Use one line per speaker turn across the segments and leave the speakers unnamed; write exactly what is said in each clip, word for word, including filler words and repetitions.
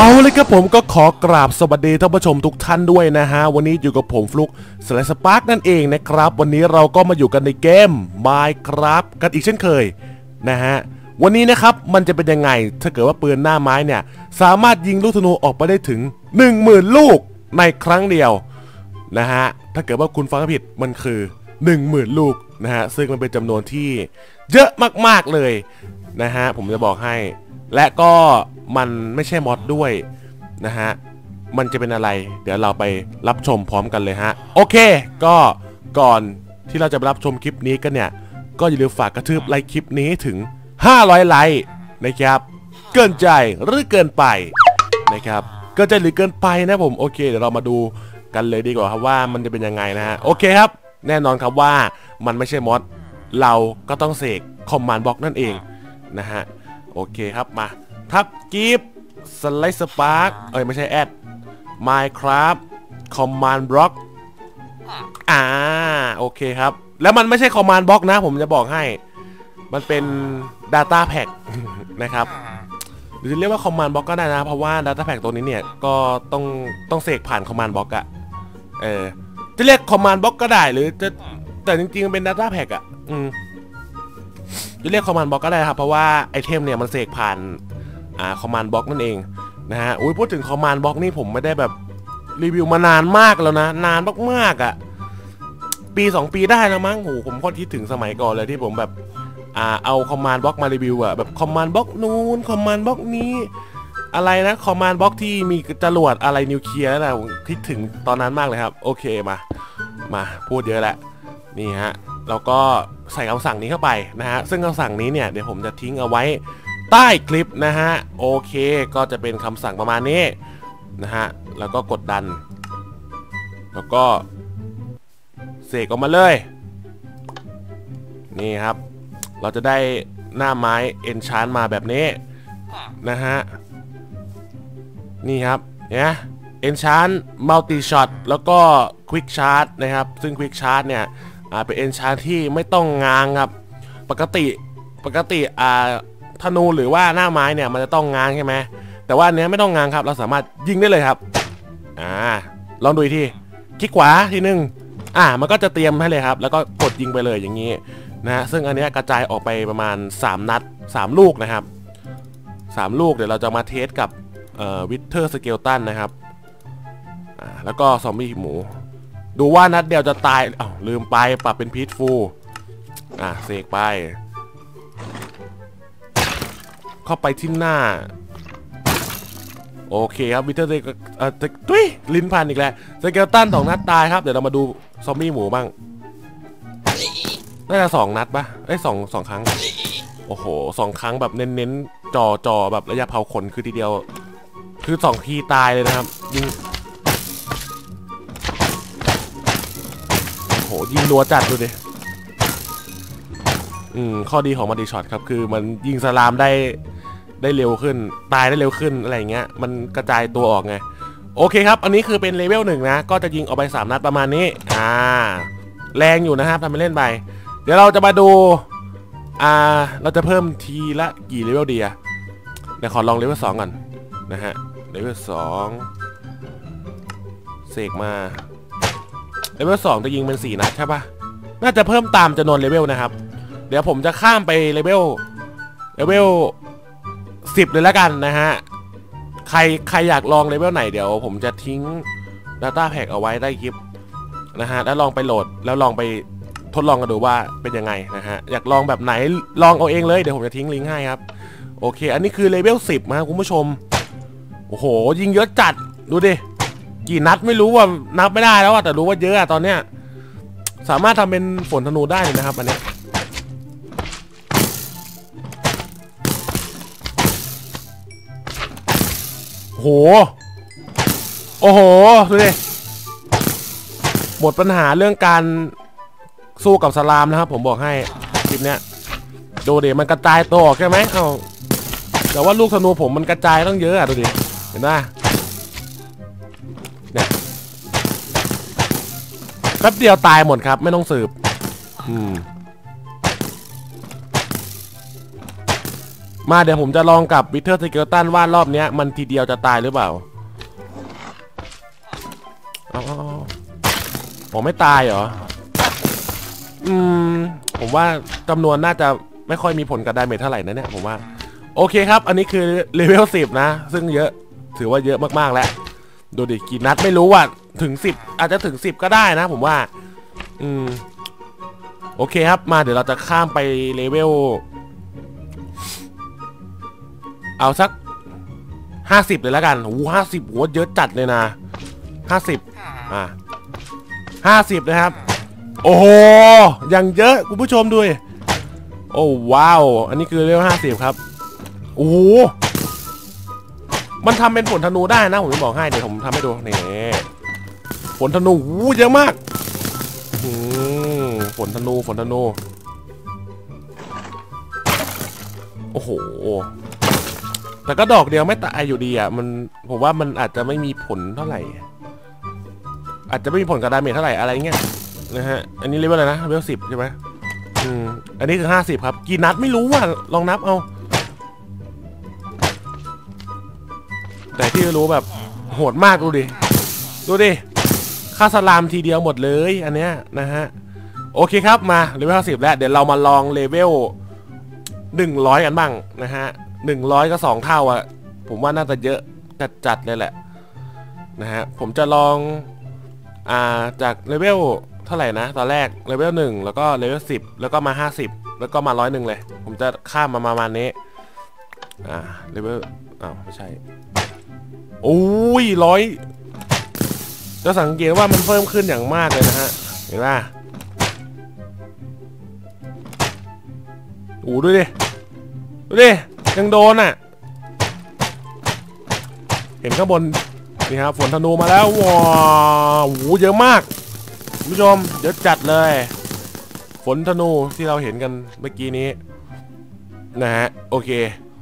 เลยครับผมก็ขอกราบสวัสดีท่านผู้ชมทุกท่านด้วยนะฮะวันนี้อยู่กับผมฟลุกสไลด์สปาร์กนั่นเองนะครับวันนี้เราก็มาอยู่กันในเกม Minecraft กันอีกเช่นเคยนะฮะวันนี้นะครับมันจะเป็นยังไงถ้าเกิดว่าปืนหน้าไม้เนี่ยสามารถยิงลูกธนูออกไปได้ถึง หนึ่งหมื่น ลูกในครั้งเดียวนะฮะถ้าเกิดว่าคุณฟังผิดมันคือ หนึ่งหมื่น ลูกนะฮะซึ่งมันเป็นจำนวนที่เยอะมากๆเลยนะฮะผมจะบอกให้และก็มันไม่ใช่มอดด้วยนะฮะมันจะเป็นอะไรเดี๋ยวเราไปรับชมพร้อมกันเลยฮะโอเคก็ก่อนที่เราจะไปรับชมคลิปนี้กันเนี่ยก็อย่าลืมฝากกระทืบไลค์คลิปนี้ถึงห้าร้อยไลค์นะครับเกินใจหรือเกินไปนะครับเกินใจหรือเกินไปนะผมโอเคเดี๋ยวเรามาดูกันเลยดีกว่าครับว่ามันจะเป็นยังไงนะฮะโอเคครับแน่นอนครับว่ามันไม่ใช่มอดเราก็ต้องเสกคอมมานด์บล็อกนั่นเองนะฮะโอเคครับมาทับกิฟต์สไลด์สปาร์กเอ้ยไม่ใช่แอด Minecraft Command Block อ่าโอเคครับแล้วมันไม่ใช่ Command Block นะผมจะบอกให้มันเป็น Data Pack นะครับหรือจะเรียกว่า Command Block ก็ได้นะเพราะว่า Data Pack ตัวนี้เนี่ยก็ต้องต้องเสกผ่าน Command Block อะเออจะเรียก Command Block ก็ได้หรือจะแต่จริงๆเป็น Data Pack อะอืมจะเรียก Command Block ก็ได้ครับเพราะว่าไอเทมเนี่ยมันเสกผ่านอ่า Command Block นั่นเองนะฮะอุ้ยพูดถึง Command Block นี่ผมไม่ได้แบบรีวิวมานานมากแล้วนะนานมากๆอ่ะปีสองปีได้แล้วมั้งโหผมก็คิดถึงสมัยก่อนเลยที่ผมแบบอ่าเอา Command Block มารีวิวอ่ะแบบ Command Block นู้น Command Block นี้อะไรนะ Command Block ที่มีจรวดอะไรนิวเคลียร์นะผมคิดถึงตอนนั้นมากเลยครับโอเคมามาพูดเยอะแล้วนี่ฮะเราก็ใส่คำสั่งนี้เข้าไปนะฮะซึ่งคำสั่งนี้เนี่ยเดี๋ยวผมจะทิ้งเอาไว้ใต้คลิปนะฮะโอเคก็จะเป็นคำสั่งประมาณนี้นะฮะแล้วก็กดดันแล้วก็เสกออกมาเลยนี่ครับเราจะได้หน้าไม้เอนชานมาแบบนี้นะฮะนี่ครับเนี่ยเอนชานมัลติช็อตแล้วก็ควิกชาร์จนะครับซึ่งควิกชาร์จเนี่ยเป็นเอนชานที่ไม่ต้องง้างครับปกติปกติอ่าธนูหรือว่าหน้าไม้เนี่ยมันจะต้องง้างใช่ไหมแต่ว่าอันนี้ไม่ต้องง้างครับเราสามารถยิงได้เลยครับอ่าลองดูอีกทีคลิกขวาทีนึงอ่ามันก็จะเตรียมให้เลยครับแล้วก็กดยิงไปเลยอย่างนี้นะฮะซึ่งอันนี้กระจายออกไปประมาณสามนัดสามลูกนะครับสามลูกเดี๋ยวเราจะมาเทสกับเอ่อวิเทอร์สเกลตันนะครับอ่าแล้วก็ซอมบี้หมูดูว่านัดเดียวจะตายอ้าวลืมไปปรับเป็นพีทฟูลอ่าเสกไปเข้าไปที่หน้าโอเคครับวิเทอร์เอ่อตุ้ยลิ้นพันอีกแล้วสเกลตันสองนัดตายครับเดี๋ยวเรามาดูซอมบี้หมูบ้างน่าจะสองนัดปะไอ้สองสองครั้งโอ้โหสองครั้งแบบเน้นๆจ่อจ่อแบบระยะเผาขนคือทีเดียวคือสองทีตายเลยนะครับยิงโอ้โหยิงรัวจัดดูดิอืมข้อดีของมัลติช็อตครับคือมันยิงสลามได้ได้เร็วขึ้นตายได้เร็วขึ้นอะไรเงี้ยมันกระจายตัวออกไงโอเคครับอันนี้คือเป็นเลเวลหนึ่งนะก็จะยิงออกไปสามนัดประมาณนี้อ่าแรงอยู่นะครับทำไปเล่นไปเดี๋ยวเราจะมาดูอ่าเราจะเพิ่มทีละกี่เลเวลดีอะเดี๋ยวขอลองเลเวลสองก่อนนะฮะเลเวลสองเสกมาเลเวลสองจะยิงเป็นสี่นัดใช่ปะน่าจะเพิ่มตามจำนวนเลเวลนะครับเดี๋ยวผมจะข้ามไปเลเวลเลเวลสิบเลยแล้วกันนะฮะใครใครอยากลองเลเวลไหนเดี๋ยวผมจะทิ้ง Data Pack เอาไว้ได้คลิปนะฮะแล้วลองไปโหลดแล้วลองไปทดลองกันดูว่าเป็นยังไงนะฮะอยากลองแบบไหนลองเอาเองเลยเดี๋ยวผมจะทิ้งลิงก์ให้ครับโอเคอันนี้คือเลเวลสิบนะคุณผู้ชมโอ้โหยิงเยอะจัดดูดิกี่นัดไม่รู้ว่านับไม่ได้แล้วแต่รู้ว่าเยอะอะตอนเนี้ยสามารถทำเป็นฝนธนูได้เลยนะครับอันนี้โอ้โหโอ้โหดูดิหมดปัญหาเรื่องการสู้กับสลามนะครับผมบอกให้คลิปเนี้ยดูดิมันกระจายตัวออกใช่ไหมเอ้าแต่ว่าลูกธนูผมมันกระจายต้องเยอะอะดูดิเห็นไหมเนี่ยแป๊บเดียวตายหมดครับไม่ต้องสืบอืมมาเดี๋ยวผมจะลองกับวิเทอร์สเกลตันว่ารอบเนี้ยมันทีเดียวจะตายหรือเปล่าอ๋อผมไม่ตายเหรออืมผมว่าจำนวนน่าจะไม่ค่อยมีผลกับดาเมจเท่าไหร่นะเนี่ยผมว่าโอเคครับอันนี้คือเลเวลสิบนะซึ่งเยอะถือว่าเยอะมากๆแล้วดูดิกี่นัดไม่รู้ว่าถึงสิบอาจจะถึงสิบก็ได้นะผมว่าอืมโอเคครับมาเดี๋ยวเราจะข้ามไปเลเวลเอาสักห้าสิบเลยแล้วกันโอ้ห้าสิบโหเยอะจัดเลยนะห้าสิบอ่าห้าสิบนะครับโอ้โหยังเยอะคุณผู้ชมดูโอ้ว้าวอันนี้คือเลเวลห้าสิบครับโอ้มันทำเป็นผลธนูได้นะผมจะบอกให้เดี๋ยวผมทำให้ดูนี่ผลธนูวู้เยอะมากผลธนูผลธนูโอ้โหแต่ก็ดอกเดียวไม่ตายอยู่ดีอ่ะมันผมว่ามันอาจจะไม่มีผลเท่าไหร่อาจจะไม่มีผลกับดาเมจเท่าไหร่อะไรเงี้ยนะฮะอันนี้เรียกว่าอะไรนะเลเวลสิบใช่ไหมอืมอันนี้คือห้าสิบครับกี่นัดไม่รู้อ่ะลองนับเอาแต่ที่รู้แบบโหดมากดูดิดูดิฆ่าสลามทีเดียวหมดเลยอันเนี้ยนะฮะโอเคครับมาเลเวลห้าสิบแล้วเดี๋ยวเรามาลองเลเวลหนึ่งร้อยกันบ้างนะฮะหนึ่งร้อยก็สองเท่าอ่ะผมว่าน่าจะเยอะจัดๆเลยแหละนะฮะผมจะลองอ่าจากเลเวลเท่าไหร่นะตอนแรกเลเวลหนึ่งแล้วก็เลเวลสิบแล้วก็มาห้าสิบแล้วก็มาร้อยหนึ่งเลยผมจะข้ามมาประมาณนี้อ่าเลเวลอ้าวไม่ใช่โอ้ยร้อยจะสังเกตว่ามันเพิ่มขึ้นอย่างมากเลยนะฮะเห็นป่ะโอ้ดูดิดูดิยังโดนอ่ะเห็นข้างบนนี่ครับฝนธนูมาแล้วว้าวโอ้เยอะมากคุณผู้ชมเยอะจัดเลยฝนธนูที่เราเห็นกันเมื่อกี้นี้นะฮะโอเค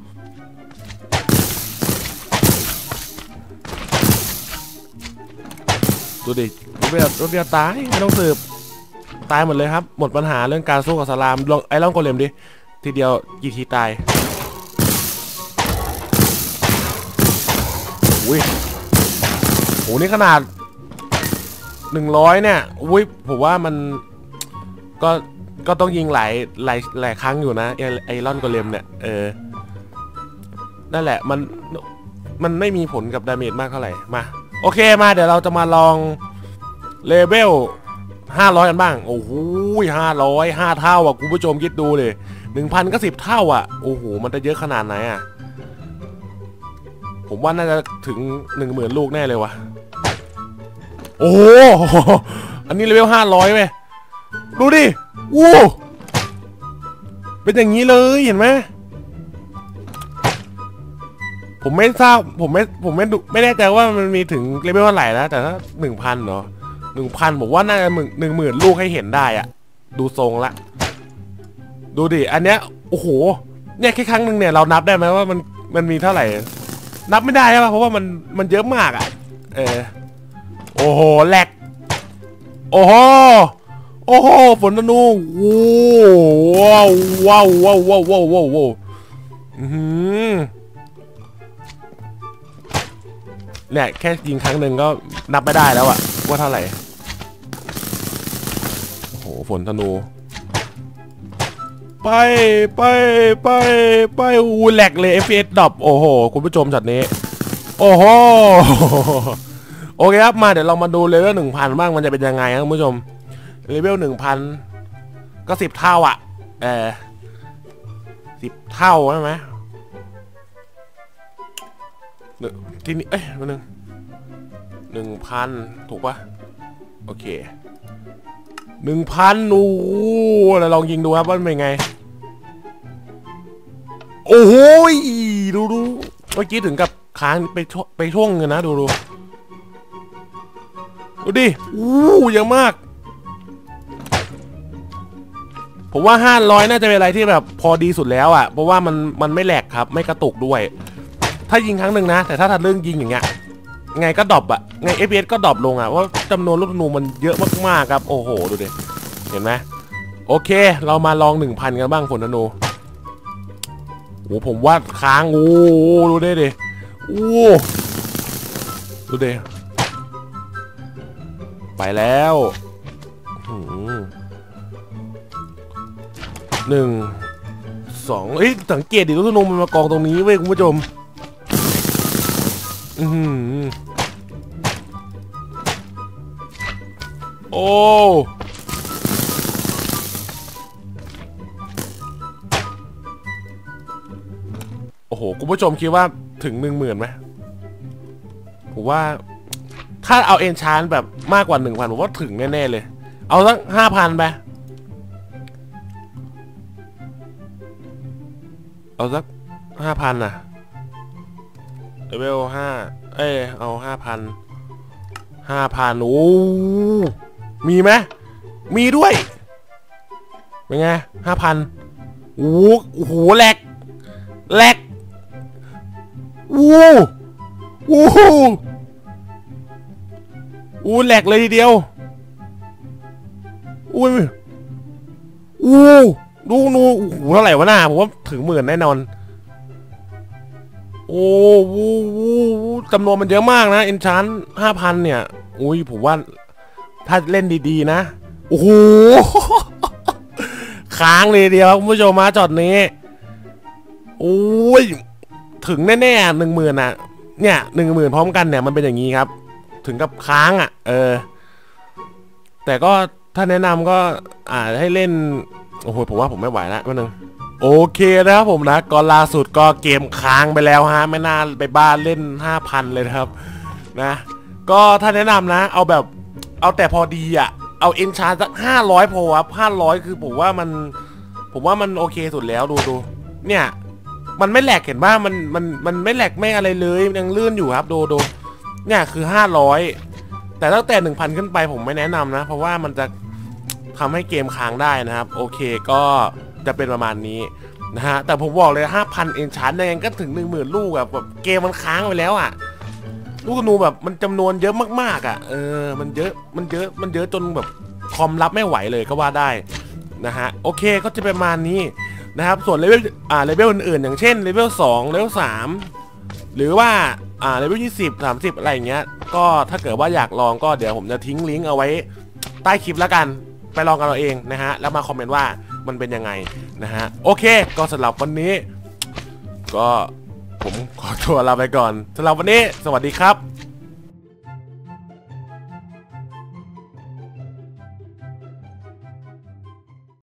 ดูดิรถเบียร์รถเบียร์ตายไม่ต้องสืบตายหมดเลยครับหมดปัญหาเรื่องการสู้กับสลามลองไอ้ล่องโกเลมดิทีเดียวกี่ทีตายอุ้ยโหนี่ขนาดหนึ่งร้อยเนี่ยอุ้ยผมว่ามันก็ก็ต้องยิงหลายหลายหลายครั้งอยู่นะไอรอนโกเลมเนี่ยเออนั่นแหละมันมันไม่มีผลกับดาเมจมากเท่าไหร่มาโอเคมาเดี๋ยวเราจะมาลองเลเวลห้าร้อยกันบ้างโอ้โหห้าร้อยห้าเท่าอ่ะคุณผู้ชมคิดดูเลยหนึ่งพันก็สิบเท่าอ่ะโอ้โหมันจะเยอะขนาดไหนอ่ะผมว่าน่าจะถึงหนึ่งหมื่นลูกแน่เลยวะโอ้โหอันนี้เลเวลห้าร้อยเว้ยดูดิวู้เป็นอย่างนี้เลยเห็นไหมผมไม่ทราบผมไม่ผมไม่ไม่แน่ใจว่ามันมีถึงเลเวลเท่าไหร่นะแต่ถ้าหนึ่งพันเนาะหนึ่งพันผมว่าน่าจะหนึ่งหมื่นลูกให้เห็นได้อะดูทรงละดูดิอันเนี้ยโอ้โหเนี่ยแค่ครั้งหนึ่งเนี่ยเรานับได้ไหมว่ามันมันมีเท่าไหร่นับไม่ได้ใช่ป่ะเพราะว่ามันมันเยอะมากอ่ะเออโอ้โหแหลกโอ้โหโอ้โหฝนธนูว้าวว้าวว้าวว้าวว้าวว้าวว้าวอืมเนี่ยแค่ยิงครั้งหนึ่งก็นับไม่ได้แล้วอะว่าเท่าไหร่โอ้โหฝนธนูไปไปไปไปอูแหลกเลย เอฟ พี เอส ดรอปโอ้โหคุณผู้ชมจัดนี้โอ้โหโอเคครับมาเดี๋ยวเรามาดูเลเวลหนึ่งพันบ้างมันจะเป็นยังไงครับคุณผู้ชมเลเวลหนึ่งพันก็สิบเท่าอ่ะเออสิบเท่าใช่ไหมทีนี้เอ้ยมาหนึ่งหนึ่งพันถูกปะโอเคหนึ่งพันโอ้เราลองยิงดูครับว่าเป็นไงโอ้โหดูดูเมื่อกี้ถึงกับค้างไปไปช่วงเลยนะดูดูดูดิอู้เยอะมากผมว่าห้าร้อยน่าจะเป็นอะไรที่แบบพอดีสุดแล้วอ่ะเพราะว่ามันมันไม่แหลกครับไม่กระตุกด้วยถ้ายิงครั้งหนึ่งนะแต่ถ้าทัดเรื่องยิงอย่างเงี้ยไงก็ดรอปอะไง เอฟ พี เอส ก็ดรอปลงอะว่าจำนวนลูกธนูมันเยอะมากๆครับโอ้โหดูดิเห็นไหมโอเคเรามาลอง หนึ่งพัน กันบ้างฝนธนูโอ้ผมว่าค้างโอ้ดูดิดิโอ้ดูดิไปแล้วหนึ่งสองเฮ้ยสังเกตดิลูกธนูมันมากองตรงนี้เว้ยคุณผู้ชมอือโอ้โอ้โหคุณผู้ชมคิดว่าถึงหนึ่งหมื่นไหมผมว่าถ้าเอาเอนชานแบบมากกว่าหนึ่งพันผมว่าถึงแน่ๆเลยเอาสักห้าพันไปเอาสักห้าพันน่ะเลเวลห้าเอ้ยเอาห้าพันห้าพันโอ้มีไหมมีด้วยเป็นไงห้าพันโอ้โหแหลกแหลกโอ้โอ้โอ้แหลกเลยทีเดียวอุ้ยโอ้ดูนูโอ้โหเท่าไหร่วะหน้าผมว่าถึงหมื่นแน่นอนโอ้โหจำนวนมันเยอะมากนะเอ็นชานห้าพันเนี่ยอุ้ยผมว่าถ้าเล่นดีๆนะโอ้โหค้างเลยเดียวคุณผู้ชมมาจอดนี้โอ้ยถึงแน่ๆหนึ่งหมื่นอ่ะเนี่ยหนึ่งหมื่นพร้อมกันเนี่ยมันเป็นอย่างนี้ครับถึงกับค้างอ่ะเออแต่ก็ถ้าแนะนำก็อ่าให้เล่นโอ้โหผมว่าผมไม่ไหวแล้วแป๊บนึงโอเคนะครับผมนะก่อนล่าสุดก็เกมค้างไปแล้วฮะไม่น่าไปบ้านเล่น ห้าพัน เลยนะครับนะก็ถ้าแนะนำนะเอาแบบเอาแต่พอดีอ่ะเอาเอนชาร์สักห้าร้อยพอครับห้าร้อยคือผมว่ามันผมว่ามันโอเคสุดแล้วดูดูเนี่ยมันไม่แหลกเห็นป่ะมันมันมันไม่แหลกไม่อะไรเลยยังลื่นอยู่ครับดูดูเนี่ยคือห้าร้อยแต่ตั้งแต่ หนึ่งพัน ขึ้นไปผมไม่แนะนำนะเพราะว่ามันจะทำให้เกมค้างได้นะครับโอเคก็จะเป็นประมาณนี้นะฮะแต่ผมบอกเลย ห้าพัน เอนชาร์ยังไงก็ถึง หนึ่งหมื่น ลูกอะแบบเกมมันค้างไปแล้วอะลูกธนูแบบมันจำนวนเยอะมากๆอะเออมันเยอะมันเยอะมันเยอะจนแบบคอมรับไม่ไหวเลยก็ว่าได้นะฮะโอเคก็จะประมาณนี้นะครับส่วนเลเวลอ่าเลเวลอื่นๆอย่างเช่นเลเวลสองเลเวลสามหรือว่าอ่าเลเวลยี่สิบ สามสิบอะไรอย่างเงี้ยก็ถ้าเกิดว่าอยากลองก็เดี๋ยวผมจะทิ้งลิงก์เอาไว้ใต้คลิปแล้วกันไปลองกันเอาเองนะฮะแล้วมาคอมเมนต์ว่ามันเป็นยังไงนะฮะโอเคก็สำหรับวันนี้ก็ผมขอตัวลาไปก่อนสำหรับวันนี้สวัสดีครับ